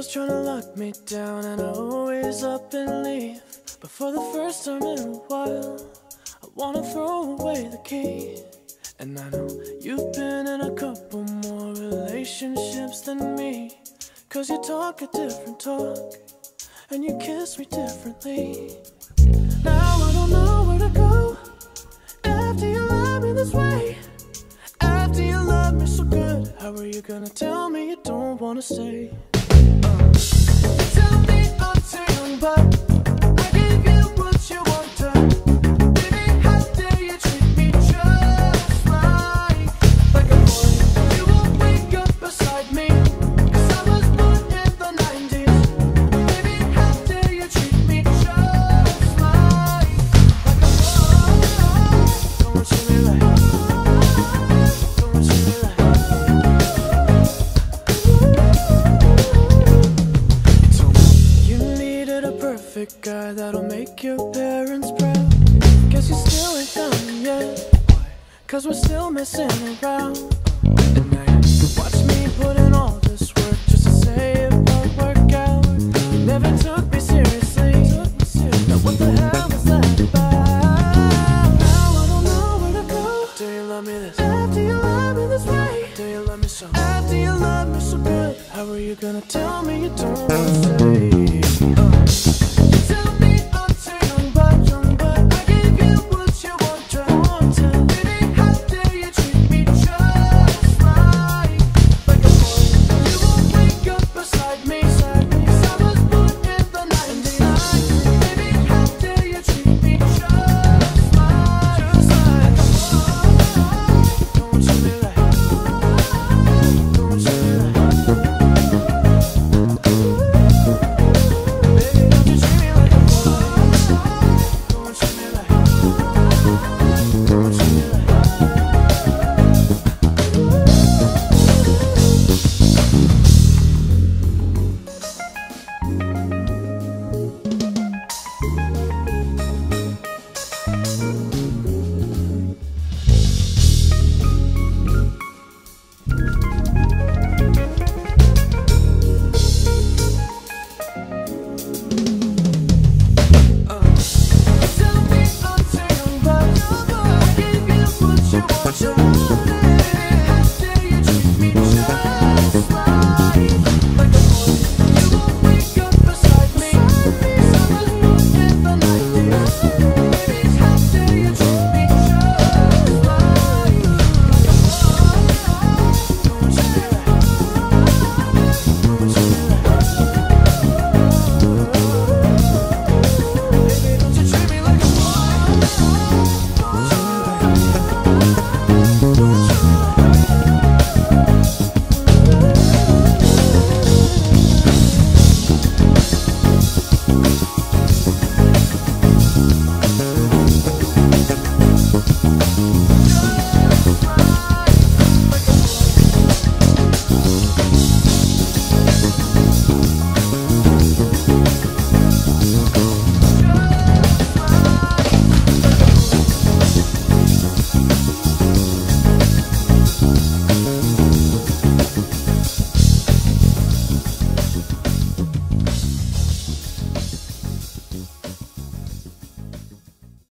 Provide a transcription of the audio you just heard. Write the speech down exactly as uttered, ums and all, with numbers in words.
girls tryna lock me down, and I always up and leave. But for the first time in a while, I wanna throw away the key. And I know you've been in a couple more relationships than me, 'cause you talk a different talk, and you kiss me differently. Now I don't know where to go after you love me this way. After you love me so good, how are you gonna tell me you don't wanna stay? Uh. Tell me I'm too young, but I gave you what you wanted. Baby, how dare you treat me just like like a boy? You won't wake up beside me, 'cause I was born in the nineties. Baby, how dare you treat me just like like a boy? Don't treat me like, don't treat me like. You told me you needed a perfect guy that'll make your parents proud. Guess you still ain't done yet, 'cause we're still messing around. And now you watch me put in all this work just to say it won't work out. Never took me seriously. Now what the hell is that about? Now I don't know where to go. Do you love me this? After you love me this way. Do you love me so? After you love me so good, how are you gonna tell me you don't wanna stay?